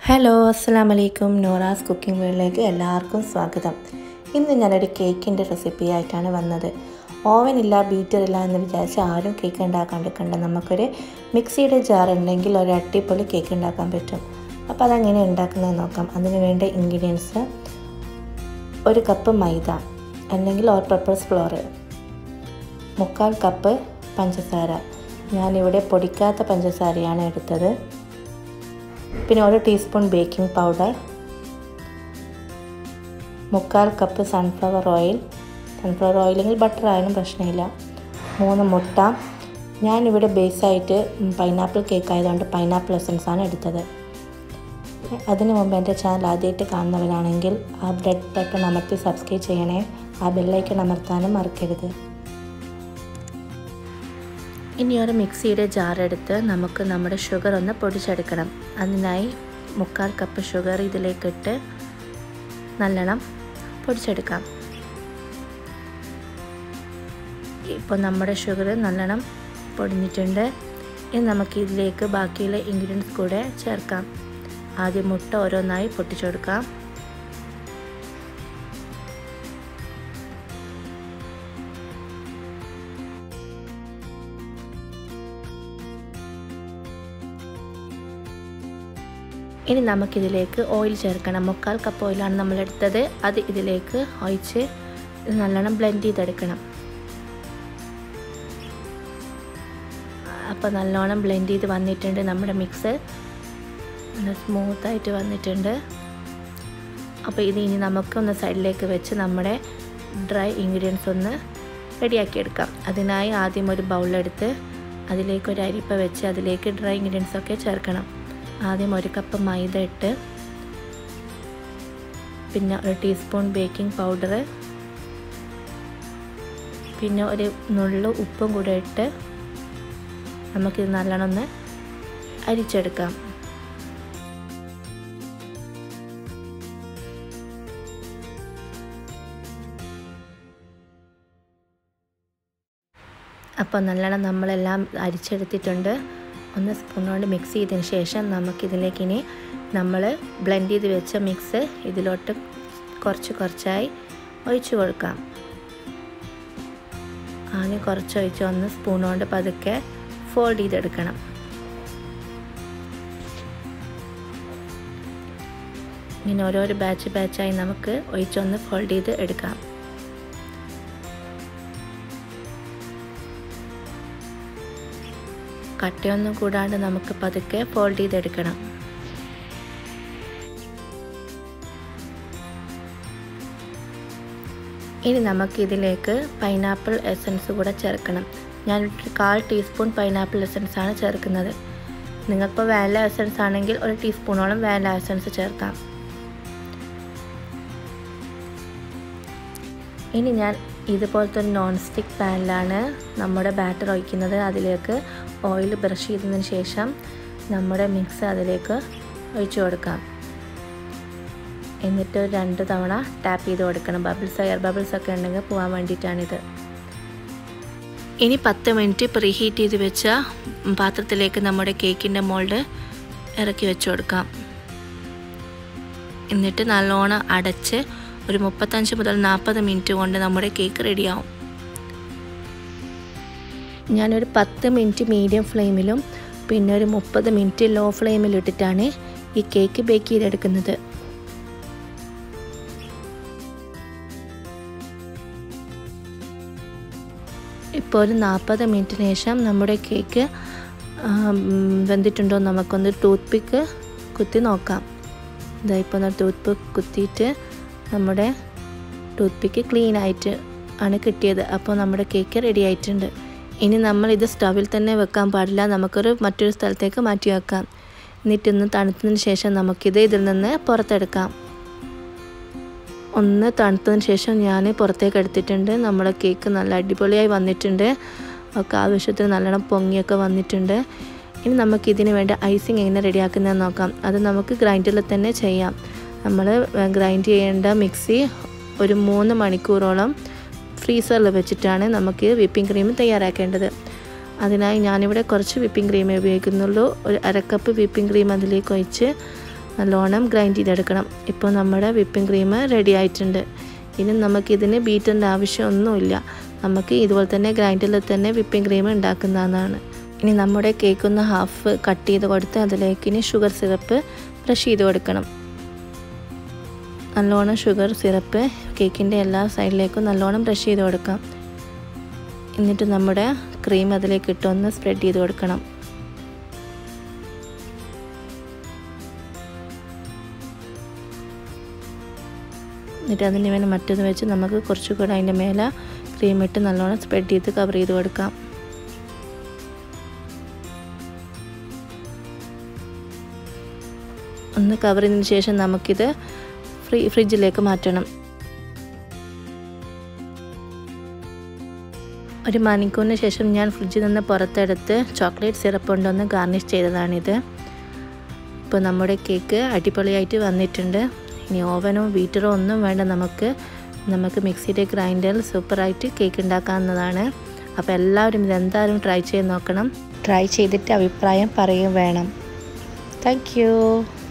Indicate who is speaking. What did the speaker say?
Speaker 1: Hello അസ്സലാമു അലൈക്കും. Noora's cooking വേൾഡിലേക്ക് എല്ലാവർക്കും സ്വാഗതം. ഇന്ന് ഞാനൊരു കേക്കിൻ്റെ റെസിപ്പി ആയിട്ടാണ് വന്നത്. ഓവനില്ല, ബീറ്ററില്ല എന്ന് വിചാരിച്ച് ആരും കേക്ക് ഉണ്ടാക്കാണ്ടിരിക്കണ്ട. നമുക്കൊരു മിക്സിയുടെ ജാർ ഉണ്ടെങ്കിൽ ഒരു അടിപൊളി കേക്ക് ഉണ്ടാക്കാൻ പറ്റും. അപ്പോൾ അതെങ്ങനെ ഉണ്ടാക്കുന്നത് നോക്കാം. അതിന് വേണ്ട ഇൻഗ്രീഡിയൻസ്: 1 കപ്പ് മൈദ അല്ലെങ്കിൽ ഓൾ പർപ്പസ് ഫ്ലോർ, 3/4 കപ്പ് പഞ്ചസാര. ഞാനിവിടെ പൊടിക്കാത്ത പഞ്ചസാരയാണ് എടുത്തത്. പിന്നെ 1 teaspoon baking powder, 3/4 cup sunflower ഓയിലെങ്കിൽ ബട്ടർ ആയാലും പ്രശ്നമില്ല, 3 മുട്ട. ഞാനിവിടെ ബേസായിട്ട് പൈനാപ്പിൾ കേക്ക് ആയതുകൊണ്ട് പൈനാപ്പിൾ എസൻസ് ആണ് എടുത്തത്. അതിന് മുമ്പ് എൻ്റെ ചാനൽ ആദ്യമായിട്ട് കാണുന്നവരാണെങ്കിൽ ആ റെഡ് ബട്ടൺ അമർത്തി സബ്സ്ക്രൈബ് ചെയ്യണേ. ആ ബെല്ലൈക്കൺ അമർത്താനും മറക്കരുത്. ഇനി ഒരു മിക്സിയുടെ ജാർ എടുത്ത് നമുക്ക് നമ്മുടെ ഷുഗർ ഒന്ന് പൊടിച്ചെടുക്കണം. അതിനായി 3/4 കപ്പ് ഷുഗർ ഇതിലേക്കിട്ട് നല്ലോണം പൊടിച്ചെടുക്കാം. ഇപ്പോൾ നമ്മുടെ ഷുഗർ നല്ലോണം പൊടിഞ്ഞിട്ടുണ്ട്. ഇനി നമുക്ക് ഇതിലേക്ക് ബാക്കിയുള്ള ഇൻഗ്രീഡിയൻസ് കൂടെ ചേർക്കാം. ആദ്യം മുട്ട ഓരോന്നായി പൊട്ടിച്ചെടുക്കാം. ഇനി നമുക്കിതിലേക്ക് ഓയിൽ ചേർക്കണം. 3/4 കപ്പ് ഓയിലാണ് നമ്മളെടുത്തത്. അത് ഇതിലേക്ക് ഒഴിച്ച് നല്ലോണം ബ്ലെൻഡ് ചെയ്തെടുക്കണം. അപ്പോൾ നല്ലോണം ബ്ലെൻഡ് ചെയ്ത് വന്നിട്ടുണ്ട്. നമ്മുടെ മിക്സ് നല്ല സ്മൂത്തായിട്ട് വന്നിട്ടുണ്ട്. അപ്പോൾ ഇനി നമുക്കൊന്ന് സൈഡിലേക്ക് വെച്ച് നമ്മുടെ ഡ്രൈ ഇൻഗ്രീഡിയൻസ് ഒന്ന് റെഡിയാക്കിയെടുക്കാം. അതിനായി ആദ്യം ഒരു ബൗളെടുത്ത് അതിലേക്ക് ഒരു അരിപ്പ വെച്ച് അതിലേക്ക് ഡ്രൈ ഇൻഗ്രീഡിയൻസ് ഒക്കെ ചേർക്കണം. ആദ്യം 1 കപ്പ് മൈദ ഇട്ട്, പിന്നെ 1 ടീസ്പൂൺ ബേക്കിംഗ് പൗഡർ, പിന്നെ ഒരു നുള്ളു ഉപ്പും കൂടെ ഇട്ട് നമുക്കിത് നല്ലോണം ഒന്ന് അരിച്ചെടുക്കാം. അപ്പോൾ നല്ലോണം നമ്മളെല്ലാം അരിച്ചെടുത്തിട്ടുണ്ട്. ഒന്ന് സ്പൂൺ കൊണ്ട് മിക്സ് ചെയ്തതിന് ശേഷം നമുക്കിതിലേക്കിനി നമ്മൾ ബ്ലെൻഡ് ചെയ്ത് വെച്ച മിക്സ് ഇതിലോട്ട് കുറച്ചായി ഒഴിച്ചു കൊടുക്കാം. ആദ്യം കുറച്ച് ഒഴിച്ച് ഒന്ന് സ്പൂൺ കൊണ്ട് പതുക്കെ ഫോൾഡ് ചെയ്തെടുക്കണം. ഇങ്ങനെ ഓരോരോ ബാച്ചായി നമുക്ക് ഒഴിച്ചൊന്ന് ഫോൾഡ് ചെയ്ത് എടുക്കാം. കട്ടയൊന്നും കൂടാണ്ട് നമുക്ക് പതുക്കെ ഫോൾഡ് ചെയ്തെടുക്കണം. ഇനി നമുക്കിതിലേക്ക് പൈനാപ്പിൾ എസൻസ് കൂടെ ചേർക്കണം. ഞാൻ 1/4 ടീസ്പൂൺ പൈനാപ്പിൾ എസൻസ് ആണ് ചേർക്കുന്നത്. നിങ്ങൾക്കിപ്പോൾ വാനില എസൻസ് ആണെങ്കിൽ 1 ടീസ്പൂണോളം വാനില എസൻസ് ചേർക്കാം. ഇനി ഞാൻ ഇതുപോലത്തെ ഒരു നോൺ സ്റ്റിക്ക് പാനിലാണ് നമ്മുടെ ബാറ്റർ ഒഴിക്കുന്നത്. അതിലേക്ക് ഓയിൽ ബ്രഷ് ചെയ്തതിന് ശേഷം നമ്മുടെ മിക്സ് അതിലേക്ക് ഒഴിച്ചു കൊടുക്കാം. എന്നിട്ട് 2 തവണ ടാപ്പ് ചെയ്ത് കൊടുക്കണം. എയർ ബബിൾസ് ഒക്കെ ഉണ്ടെങ്കിൽ പോകാൻ വേണ്ടിയിട്ടാണിത്. ഇനി 10 മിനിറ്റ് പ്രീഹീറ്റ് ചെയ്ത് വെച്ച പാത്രത്തിലേക്ക് നമ്മുടെ കേക്കിൻ്റെ മോൾഡ് ഇറക്കി വെച്ച് കൊടുക്കാം. എന്നിട്ട് നല്ലോണം അടച്ച് ഒരു 35 മുതൽ 40 മിനിറ്റ് കൊണ്ട് നമ്മുടെ കേക്ക് റെഡിയാവും. ഞാനൊരു 10 മിനിറ്റ് മീഡിയം ഫ്ലെയിമിലും പിന്നെ ഒരു 30 മിനിറ്റ് ലോ ഫ്ലെയിമിലിട്ടിട്ടാണ് ഈ കേക്ക് ബേക്ക് ചെയ്തെടുക്കുന്നത്. ഇപ്പോൾ ഒരു 40 മിനിറ്റിന് ശേഷം നമ്മുടെ കേക്ക് വെന്തിട്ടുണ്ടോ നമുക്കൊന്ന് ടൂത്ത് പിക്ക് കുത്തി നോക്കാം. ഇതാ ഇപ്പോൾ ഒന്ന് ടൂത്ത് പിക്ക് കുത്തിയിട്ട് നമ്മുടെ ടൂത്ത് പിക്ക് ക്ലീൻ ആയിട്ട് ആണ് കിട്ടിയത്. അപ്പോൾ നമ്മുടെ കേക്ക് റെഡി ആയിട്ടുണ്ട്. ഇനി നമ്മളിത് സ്റ്റവിൽ തന്നെ വെക്കാൻ പാടില്ല. നമുക്കൊരു മറ്റൊരു സ്ഥലത്തേക്ക് മാറ്റി വെക്കാം. എന്നിട്ടൊന്ന് തണുത്തതിന് ശേഷം നമുക്കിത് ഇതിൽ നിന്ന് പുറത്തെടുക്കാം. ഒന്ന് തണുത്തതിന് ശേഷം ഞാൻ പുറത്തേക്ക് എടുത്തിട്ടുണ്ട്. നമ്മുടെ കേക്ക് നല്ല അടിപൊളിയായി വന്നിട്ടുണ്ട്. ഒക്കെ ആവശ്യത്തിന് നല്ലോണം പൊങ്ങിയൊക്കെ വന്നിട്ടുണ്ട്. ഇനി നമുക്കിതിന് വേണ്ട ഐസിങ് എങ്ങനെ റെഡിയാക്കുന്നതെന്ന് നോക്കാം. അത് നമുക്ക് ഗ്രൈൻഡറിൽ തന്നെ ചെയ്യാം. നമ്മൾ ഗ്രൈൻഡ് ചെയ്യേണ്ട മിക്സി ഒരു 3 മണിക്കൂറോളം ഫ്രീസറിൽ വെച്ചിട്ടാണ് നമുക്ക് വിപ്പിംഗ് ക്രീം തയ്യാറാക്കേണ്ടത്. അതിനായി ഞാനിവിടെ കുറച്ച് വിപ്പിംഗ് ക്രീമേ ഉപയോഗിക്കുന്നുള്ളൂ. ഒരു 1/2 കപ്പ് വിപ്പിംഗ് ക്രീം അതിലേക്ക് ഒഴിച്ച് നല്ലോണം ഗ്രൈൻഡ് ചെയ്തെടുക്കണം. ഇപ്പോൾ നമ്മുടെ വിപ്പിംഗ് ക്രീം റെഡി ആയിട്ടുണ്ട്. ഇനി നമുക്കിതിന് ബീറ്ററിൻ്റെ ആവശ്യമൊന്നുമില്ല. നമുക്ക് ഇതുപോലെ തന്നെ ഗ്രൈൻഡറിൽ തന്നെ വിപ്പിംഗ് ക്രീം ഉണ്ടാക്കുന്നതാണ്. ഇനി നമ്മുടെ കേക്ക് ഒന്ന് ഹാഫ് കട്ട് ചെയ്ത് കൊടുത്ത് അതിലേക്ക് ഇനി ഷുഗർ സിറപ്പ് ബ്രഷ് ചെയ്ത് കൊടുക്കണം. നല്ലോണം ഷുഗർ സിറപ്പ് കേക്കിൻ്റെ എല്ലാ സൈഡിലേക്കും നല്ലോണം ബ്രഷ് ചെയ്ത് കൊടുക്കാം. എന്നിട്ട് നമ്മുടെ ക്രീം അതിലേക്ക് ഇട്ടൊന്ന് സ്പ്രെഡ് ചെയ്ത് കൊടുക്കണം. എന്നിട്ട് അതിന് മേലെ മറ്റൊന്ന് വെച്ച് നമുക്ക് കുറച്ചുകൂടെ അതിൻ്റെ മേലെ ക്രീം ഇട്ട് നല്ലോണം സ്പ്രെഡ് ചെയ്ത് കവർ ചെയ്ത് കൊടുക്കാം. ഒന്ന് കവർ ചെയ്തതിന് ശേഷം നമുക്കിത് ഫ്രിഡ്ജിലേക്ക് മാറ്റണം. ഒരു മണിക്കൂറിന് ശേഷം ഞാൻ ഫ്രിഡ്ജിൽ നിന്ന് പുറത്തെടുത്ത് ചോക്ലേറ്റ് സിറപ്പ് കൊണ്ടൊന്ന് ഗാർണിഷ് ചെയ്തതാണിത്. ഇപ്പോൾ നമ്മുടെ കേക്ക് അടിപൊളിയായിട്ട് വന്നിട്ടുണ്ട്. ഇനി ഓവനോ ബീറ്ററോ ഒന്നും വേണ്ട, നമുക്ക് മിക്സിയുടെ ഗ്രൈൻഡറിൽ സൂപ്പറായിട്ട് കേക്ക് ഉണ്ടാക്കാവുന്നതാണ്. അപ്പോൾ എല്ലാവരും ഇതെന്തായാലും ട്രൈ ചെയ്ത് നോക്കണം. ട്രൈ ചെയ്തിട്ട് അഭിപ്രായം പറയുകയും വേണം. Thank U.